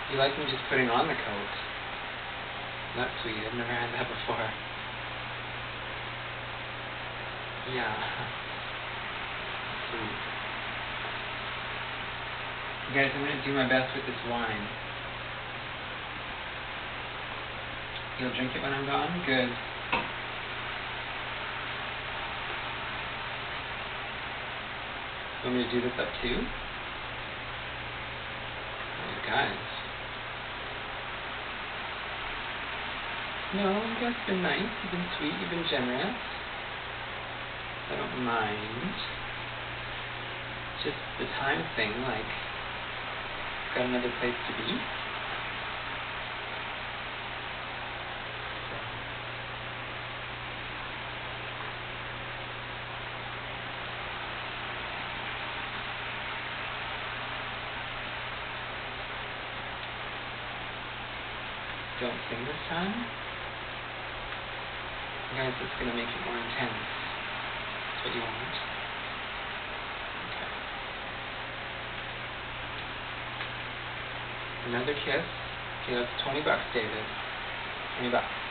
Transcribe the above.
You like me just putting on the coat. That's sweet. I've never had that before. Yeah. Sweet. You guys, I'm going to do my best with this wine. You'll drink it when I'm gone? Good. Want me to do this up too? Oh, guys. No, you guys have been nice, you've been sweet, you've been generous. I don't mind. Just the time thing, like, got another place to be. Don't sing this time? Guys, it's going to make it more intense. That's what you want. Okay. Another kiss. Okay, that's $20, David. $20.